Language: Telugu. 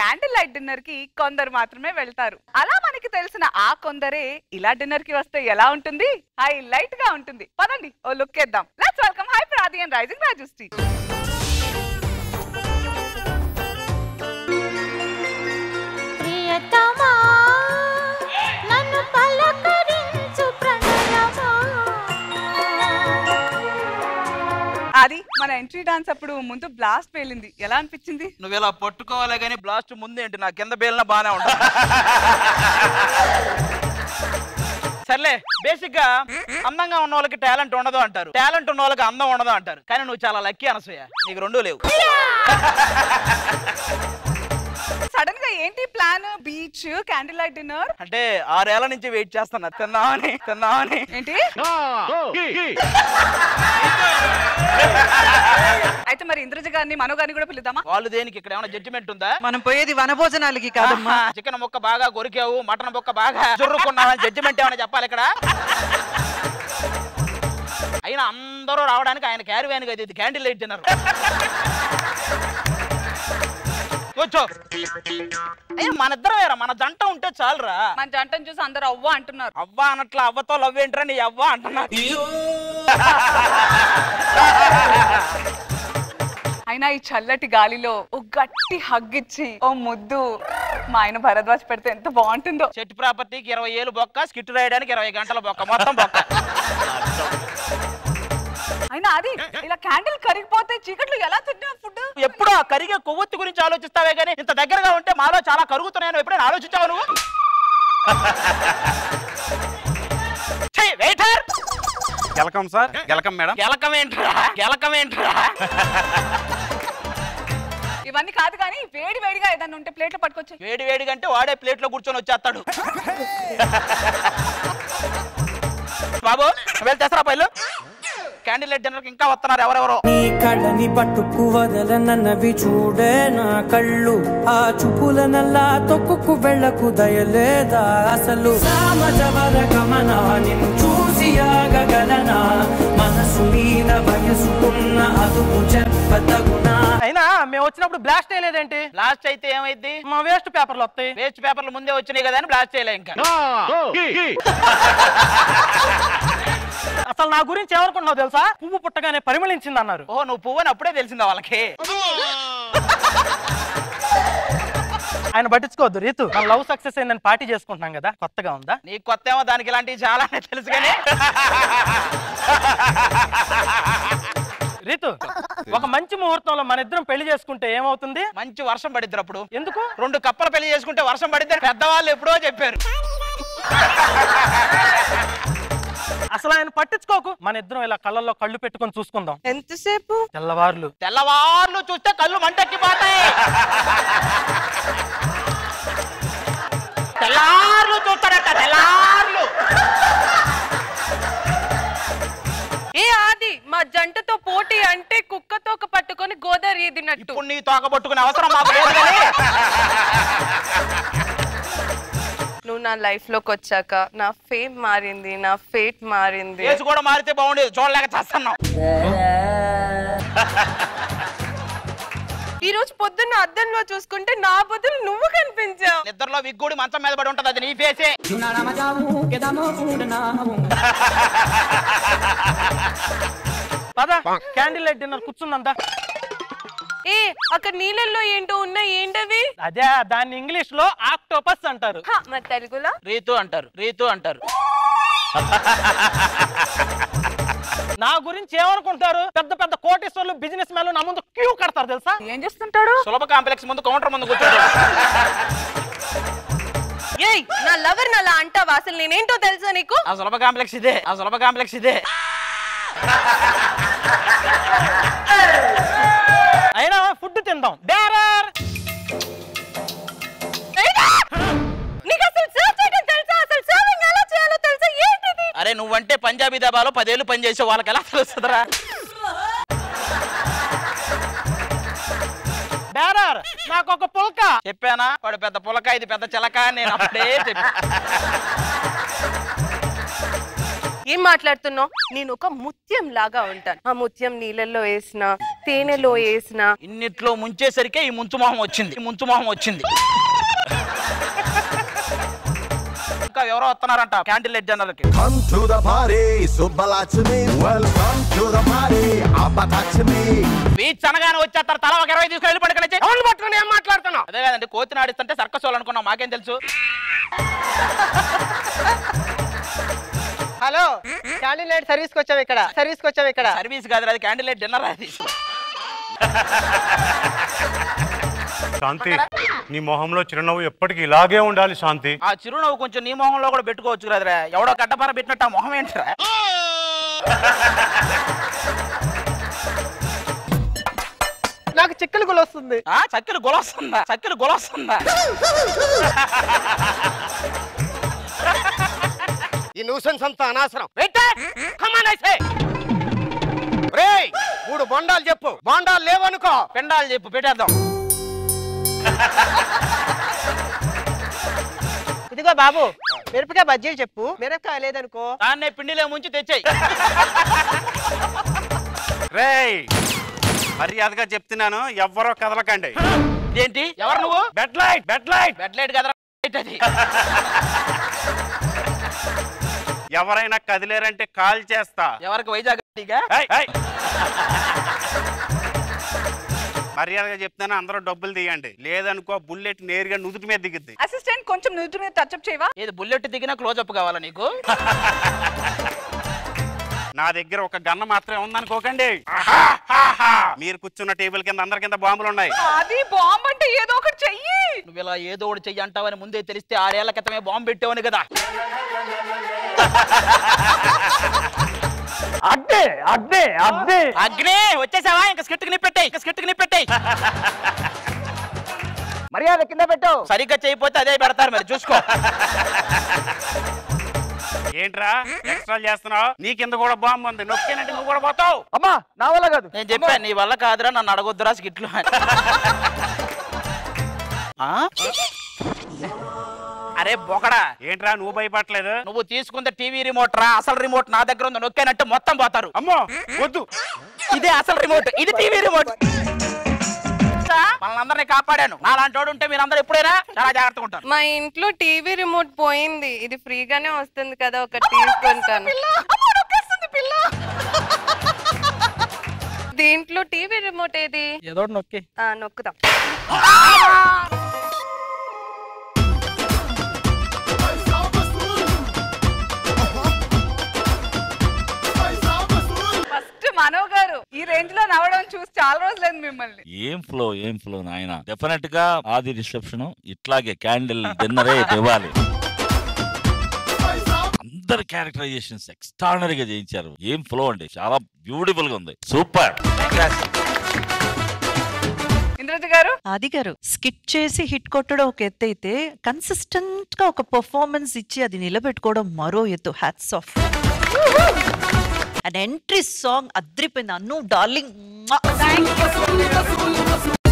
క్యాండిల్ లైట్ డిన్నర్ కి కొందరు మాత్రమే వెళ్తారు. అలా మనకి తెలిసిన ఆ కొందరే ఇలా డిన్నర్ కి వస్తే ఎలా ఉంటుంది? హైలైట్ గా ఉంటుంది. పదండి ఓ లుక్ వేద్దాం. లెట్స్ వెల్కమ్ హై ప్రాది అండ్ రైజింగ్ రాజశ్రీ. అది మన ఎంట్రీ డాన్స్ అప్పుడు ముందు బ్లాస్ట్ పేలింది, ఎలా అనిపించింది? నువ్వు ఇలా పట్టుకోవాలే గానీ బ్లాస్ట్ ముందు ఏంటి? నా కింద పేలినా బానే ఉంటుంది. సర్లే, బేసిక్ గా అందంగా ఉన్న వాళ్ళకి టాలెంట్ ఉండదు అంటారు, టాలెంట్ ఉన్న వాళ్ళకి అందం ఉండదు అంటారు. కానీ నువ్వు చాలా లక్కీ అనసూయ, నీకు రెండూ లేవు. సడన్ గా ఏంటి plan? Beach, candle light dinner అంటే 6 ఏళ్ల నుంచి వెయిట్ చేస్తున్నా తిన్నామని. ఏంటి? అయితే మరి ఇంద్రజ గారిని, మనో గారిని కూడా పిలుద్దామా? వాళ్ళు దేనికి? ఇక్కడ ఏమైనా జడ్జిమెంట్ ఉందా? మనం పోయేది వనభోజనాలకి కాదమ్మా. చికెన్ ముక్క బాగా కొరికావు, మటన్ ముక్క బాగా జుర్రుకున్నావని జడ్జిమెంట్ ఏమైనా చెప్పాలి ఇక్కడ? అయినా అందరూ రావడానికి ఆయన క్యారివాన్ కదా, ఇది క్యాండిల్ లైట్ డిన్నర్. కూర్చో. అయ్యా మన ఇద్దరం వేరా, మన జంట ఉంటే చాలురా. మన జంటను చూసి అందరూ అవ్వ అంటున్నారు. అవ్వ అనట్లా, అవ్వతో లవ్ ఏంట్రా నీ అవ్వ అంటున్నా. అయినా ఈ చల్లటి గాలిలో ఓ గట్టి హగ్ ఇచ్చి ఓ ముద్దు మా ఆయన భరద్వాజ్ పెడితే ఎంత బాగుంటుందో. చెట్టు ప్రాపర్టీకి 20 ఏళ్ళు బొక్క, స్కిట్ రాయడానికి 20 గంటల బొక్క, మొత్తం బొక్క. అయినా అది ఇలా క్యాండిల్ కరిగిపోతే చీకట్లు ఎలా తింటా ఫుడ్? ఎప్పుడు ఆ కరిగే కొవ్వొత్తి గురించి ఆలోచిస్తావే గానీ ఇంత దగ్గరగా ఉంటే మాలో చాలా కరుగుతున్నాయని ఎప్పుడైనా ఆలోచించావు నువ్వు? గెలకం సార్, గెలకం మేడం. గెలకం ఏంట్రా? ఇవన్నీ కాదు కానీ వేడి వేడిగా ఏదన్నా ఉంటే ప్లేట్లో పట్టుకొచ్చి. వేడి వేడిగా అంటే వాడే ప్లేట్ లో కూర్చొని వచ్చేస్తాడు. బాబు వెళ్తేస్తారా పైలు? క్యాండిల్ లైట్ డిన్నర్ ఇంకా వస్తున్నారు ఎవరెవరో. నీ కళ్ళని పట్టుకు వదలనన్నవి చూడే నా కళ్ళు, ఆ చూపుల నల్లా తొక్కుకు వెళ్ళకు దయలేదా అసలు? సామజవర గమనా నిన్ను చూసి ఆగగలనా? మనసు మీద వయసుకున్న అదుపు చెప్పతగునా? అయినా మేము వచ్చినప్పుడు బ్లాస్ట్ చేయలేదేంటి? బ్లాస్ట్ అయితే ఏమైంది? మా వేస్ట్ పేపర్లు వస్తాయి. వేస్ట్ పేపర్లు ముందే వచ్చినాయి కదా అని బ్లాస్ట్ చేయలే ఇంకా. అసలు నా గురించి ఏమనుకుంటున్నావు తెలుసా? పువ్వు పుట్టగానే పరిమళించింది అన్నారు. ఓ నువ్వు పువ్వు అని అప్పుడే తెలిసిందా వాళ్ళకి? ఆయన పట్టించుకోవద్దు రీతు, మన లవ్ సక్సెస్ అయిందని పార్టీ చేసుకుంటున్నాం కదా, కొత్తగా ఉందా? నీకు కొత్త ఏమో, దానికి ఇలాంటివి చాలా తెలుసు కానీ. రీతు, ఒక మంచి ముహూర్తంలో మన ఇద్దరం పెళ్లి చేసుకుంటే ఏమవుతుంది? మంచి వర్షం పడిద్ది అప్పుడు. ఎందుకు? 2 కప్పలు పెళ్లి చేసుకుంటే వర్షం పడిద్ది పెద్దవాళ్ళు ఎప్పుడో చెప్పారు. అసలు ఆయన పట్టించుకోకు, మన ఇద్దరం ఇలా కళ్ళల్లో కళ్ళు పెట్టుకొని చూసుకుందాం. ఎంతసేపు? తెల్లవార్లు చూస్తే కళ్ళు మంటెక్కిపోతాయి. తెల్లార్లు చూస్తారట, తెల్లార్లు. ఏ ఆది, మా జంటతో పోటీ అంటే కుక్కతో పట్టుకొని గోదావరి ఎదినట్టు. ఇప్పుడు నీ తోక పట్టుకునే అవసరం మాకు లేదు కానీ. నువ్వు నా లైఫ్ లోకి వచ్చాక నా ఫేమ్ మారింది, నా ఫేట్ మారింది. ఫేస్ కూడా మారితే బాగుండేది, చూడలేక చేస్తున్నావు. ఈ రోజు పొద్దున్న అద్దంలో చూసుకుంటే నా బదులు నువ్వు కనిపించావు. నిద్రలో విగ్గుడి మంచం మీద పడి ఉంటది, అది నీ ఫేసే. పద క్యాండిల్ లైట్ డిన్నర్ కూర్చుందంతా. ఏ అక్కడ నీళ్ళల్లో ఏంటో ఉన్నాయి, ఏంటవి? అదే, దాన్ని ఇంగ్లీష్ లో ఆక్టోపస్ అంటారు. మరి తెలుగులో రీతు అంటారు. నా గురించి ఏమనుకుంటారు? పెద్ద పెద్ద కోటేశ్వర్లు, బిజినెస్ మ్యాన్లు నా ముందు క్యూ కడతారు తెలుసా? ఏం చేస్తుంటాడు? సులభ కాంప్లెక్స్ ముందు, కౌంటర్ ముందు కూర్చోడు. ఏయ్, నా లవర్ నలా అంటావా? అసలు నేనేంటో తెలుసా నీకు? ఆ సులభ కాంప్లెక్స్ ఇదే. అయినా ఫుడ్ తిందాం. బేరర్, నీకు అసలు సర్వ్ చేయడం తెలుసా? అసలు సర్వింగ్ ఎలా చేయాలో తెలుసా? ఏంటిది? అరే నువ్వంటే పంజాబీ దాబాలో 10 ఏళ్ళు పని చేసే వాళ్ళకి ఎలా తెలుస్తుందిరా? బేరర్, నాకు ఒక పుల్క. చెప్పానా వాడు పెద్ద పులక, ఇది పెద్ద చిలక. నేను అప్పుడే చెప్పా. ఏం మాట్లాడుతున్నావు? నేను ఒక ముత్యం లాగా ఉంటాను. ఆ ముత్యం నీళ్ళల్లో వేసిన, తేనెలో వేసిన, ఇన్నిట్లో ముంచేసరికే ఈ ముంచుమోహం వచ్చింది. ఇంకా ఎవరో వస్తున్నారంట క్యాండిల్ లైట్ డిన్నర్ కి. Come to the party, Subbalachmi. Welcome to the party, Abbatachmi. Beach అనగానే వచ్చేస్తారు, తల ఒక 20 తీసుకొని వెళ్ళి పడుకొని ఎవరిని పట్టుకొని ఏం మాట్లాడుతున్నావు? అదే కదండి, కోతిని ఆడిస్తుంటే సర్కస్ వాళ్ళు అనుకున్నాం, మాకేం తెలుసు. హలో, క్యాండిల్ లైట్ సర్వీస్ కి వచ్చాం ఇక్కడ. సర్వీస్ కాదు, అది క్యాండిల్ లైట్ డిన్నర్. అది శాంతి, నీ మొహంలో చిరునవ్వు ఎప్పటికీ ఇలాగే ఉండాలి శాంతి. ఆ చిరునవ్వు కొంచెం నీ మొహంలో కూడా పెట్టుకోవచ్చు కదరా. ఎవడో గడ్డపార పెట్టినట్టు ఆ మొహం ఏంటరా? నాకు చిక్కలు వస్తుంది. చక్కెర గొలొస్తుందా? ఈ న్యూసెన్స్ అంతా అనవసరం. రేయ్, 3 బొండాలు చెప్పు. బొండాలు లేవనుకో, పిండాలు చెప్పు, పెట్టేద్దాం. ఇదిగో బాబు, మిరపకాయ బజ్జీలు చెప్పు. మిరపకాయ లేదనుకో, దాన్నే పిండిలో ముంచి తెచ్చేయి. రేయ్, మర్యాదగా చెప్తున్నాను, ఎవ్వరో కదలకండి. ఏంటి? ఎవరు నువ్వు? బెడ్ లైట్ కదరా. అది ఎవరైనా కదిలేరంటే కాల్ చేస్తా. ఎవరికి? వైజాగ్. ఏయ్, ఏయ్. మర్యాదగా చెప్తాను, అందరూ డబ్బులు తీయండి, లేదనుకో బుల్లెట్ నేరుగా నుదుటి మీద దిగుద్ది. అసిస్టెంట్ కొంచెం నుదుటి మీద టచ్అప్ చేయవా? ఏది బుల్లెట్ దిగినా క్లోజప్ కావాలా నీకు? నా దగ్గర ఒక గన్న మాత్రమే ఉందనుకోకండి. మీరు కూర్చున్న టేబుల్ కింద అందరి కింద బాంబులు ఉన్నాయి. అది బాంబు అంటే ఏదో ఒకటి చెయ్యి. నువ్వు ఇలా ఏదో ఒకటి చెయ్యి అంటావని ముందే తెలిస్తే 6 ఏళ్ల క్రితమే బాంబు పెట్టావని కదా. అగ్నే వచ్చేసావా? ఇంకా స్కిట్ నిప్పెట్టాయి. మర్యాద కింద పెట్టు. సరిగ్గా చేయకపోతే అదే పెడతారు, మరి చూసుకో. ఏంట్రా ఎక్స్ట్రా చేస్తున్నావు? నీ కింద కూడా బాంబు ఉంది, నొక్కేనంటే నువ్వు కూడా పోతావు. అమ్మా, నా వల్ల కాదు. నేను చెప్పాను, నీ వల్ల కాదురా, నన్ను అడగొద్దురా స్కిట్లు. అరే బొకడా, ఏంట్రా నువ్వు భయపడలేదు? నువ్వు తీసుకుంటే టీవీ రిమోట్ రా, అసలు రిమోట్ నా దగ్గర ఉంది, నొక్కానంటే మొత్తం పోతారు. అమ్మో వద్దు, ఇదే అసలు రిమోట్, ఇది టీవీ రిమోట్. మనందరినీ కాపాడాను. నాలాంటి వాడు ఉంటే మీరందరూ ఎప్పుడైనా చాలా జాగ్రత్తగా ఉంటారు. మా ఇంట్లో టీవీ రిమోట్ పోయింది. ఇది ఫ్రీగానే వస్తుంది కదా, ఒకటి తీసుకుంటాను. దీంట్లో టీవీ రిమోట్ ఏది? ఏదో నొక్కి నొక్కుదాం. మనో గారు ఈ రేంజ్ లో నవ్వడం చూసి చాలా రోజులైంది మిమ్మల్ని. ఏం ఫ్లో నాయన. డెఫినెట్ గా ఆది రిసెప్షన్ ఇట్లాగే క్యాండిల్ డిన్నరే ఇవ్వాలి. అందరి క్యారెక్టరైజేషన్స్ ఎక్స్ట్రాడినరీగా చేయించారు. ఏం ఫ్లో అండి, చాలా బ్యూటిఫుల్ గా ఉంది. సూపర్. ఇంద్రజ గారు, ఆది గారు, స్కిట్ చేసి హిట్ కొట్టడం ఒక ఎత్తు అయితే కన్సిస్టెంట్ గా ఒక పర్ఫార్మెన్స్ ఇచ్చి అది నిలబెట్టుకోవడం మరో ఎత్తు. Hats off. And entry song అద్రిపోయింది. అన్ను డార్లింగ్.